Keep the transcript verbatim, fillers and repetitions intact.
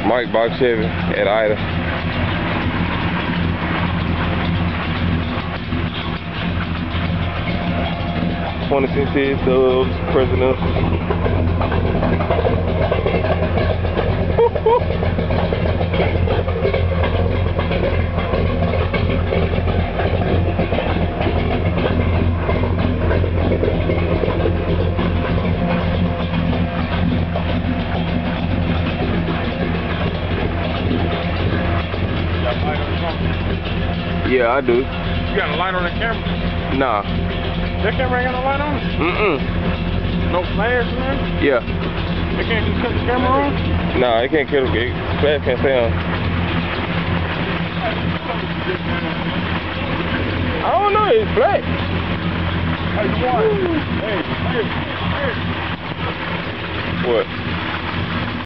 Mike Box Chevy at Ida. twenty cents subs, president. Yeah, I do. You got a light on the camera? Nah. That camera ain't got no light on it? Mm-mm. No flash in there? Yeah. They can't just cut the camera on? Nah, it can't kill it. Flash can't stay on. I don't know, it's black. Hey, you want? Hey, hey, hey. What?